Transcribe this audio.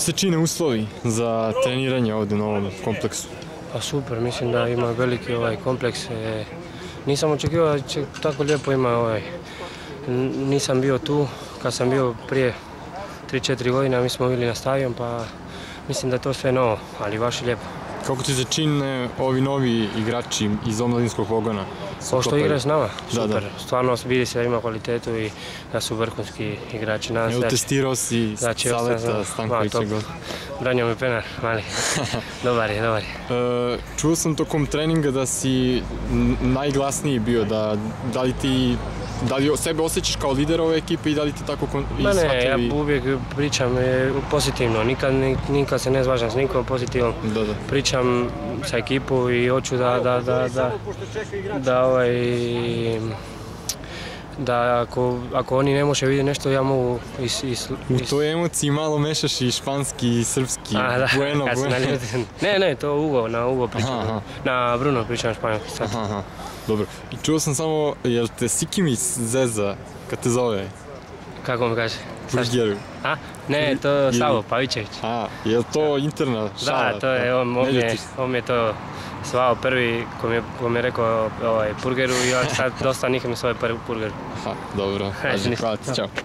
se čine uslovi za treniranje ovdje na ovom kompleksu? Pa super, mislim da ima veliki kompleks. Nisam očekivao da će tako lijepo ima Nisam bio tu, kad sam bio prije 3-4 godine, mi smo bili na stadion, pa mislim da je to sve novo, ali baš je lijepo. Kako ti se čine ovi novi igrači iz omladinskog pogona? Ovo što igra s nama, super. Stvarno vidi se da ima kvalitetu i da su vrhunski igrači. Evo testirao si Saleta Stankovića. Branio mi penar, mali. Dobar je. Čuo sam tokom treninga da si najglasniji bio, da li sebe osjećaš kao lider ove ekipe i da li ti tako i shvatili? Ne, ja uvijek pričam pozitivno, nikad se ne zvažam s nikom pozitivno. Pričam sa ekipu i hoću da ako oni ne može vidjeti nešto, ja mogu U toj emociji malo mešaš i španski i srpski. Bueno. Ne, to na Ugo pričam. Na Bruno pričam španjolski sad. Dobro. I čuo sam samo, jel te Sikimić zeza kad te zove? Kako mi kaže? Purgeru. Ne, to je Savo Pavićević. Je li to interna šala? Da, to je, on mi je to zvao prvi ko mi je rekao Purgeru i ja sad dosta njih mi zove Purgeru. Dobro, hvala ti, čao.